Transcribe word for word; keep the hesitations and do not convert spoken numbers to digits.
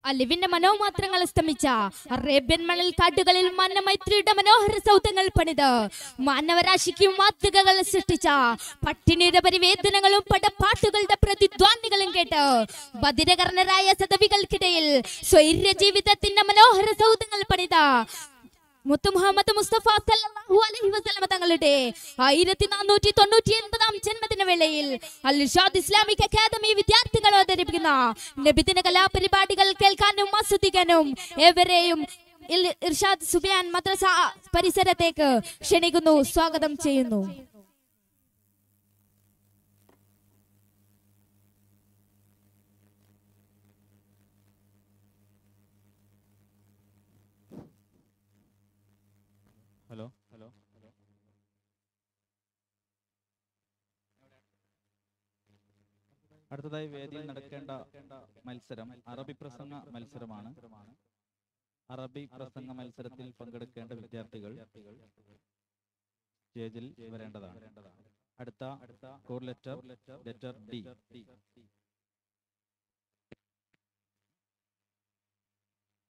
അലിവിന്റെ മനോമാത്രങ്ങൾ അസ്തമിച്ച Arabian മണൽ കാട്ടുകളിൽ മാനമൈത്രിയുടെ മനോഹര സൗധങ്ങൾ പണിത് മാനവരാശിക്കും മാതൃകകൾ സൃഷ്ടിച്ച പട്ടിണിയുടെ പരിവേദനകളും പടപ്പാട്ടുകളുടെ പ്രതിധ്വാനികളും കേട്ട് ബധിരകർണരായ സദവികൾക്കിടയിൽ സ്വൈര്യ ജീവിതത്തിന്റെ മനോഹര സൗധങ്ങൾ പണിത മുത്തു മുഹമ്മദ് മുസ്തഫ സല്ലല്ലാഹു അലൈഹി വസല്ലമ തങ്ങളുടെ ആയിരത്തി നാനൂറ്റി തൊണ്ണൂറ്റി ഒൻപതാം ജന്മദിന വേളയിൽ അൽ ഇർഷാദ് ഇസ്ലാമിക് അക്കാദമി വിദ്യാർത്ഥികൾ അവതരിപ്പിക്കുന്ന നബിദിന കലാപരിപാടികൾ കേൾക്കാനും ആസ്വദിക്കാനും ഏവരെയും ഇർഷാദ് സുബിയാൻ മദ്രസ പരിസരത്തേക്ക് ക്ഷണിക്കുന്നു, സ്വാഗതം ചെയ്യുന്നു. ഹലോ ഹലോ ഹലോ അടുത്തതായി വേദിയിൽ നടക്കേണ്ട മത്സരം അറബി പ്രസംഗ മത്സരമാണ്. അറബി പ്രസംഗ മത്സരത്തിൽ പങ്കെടുക്കേണ്ട വിദ്യാർത്ഥികൾ സ്റ്റേജിൽ വരേണ്ടതാണ്. അടുത്ത കോർ ലെറ്റർ ലെറ്റർ ഡി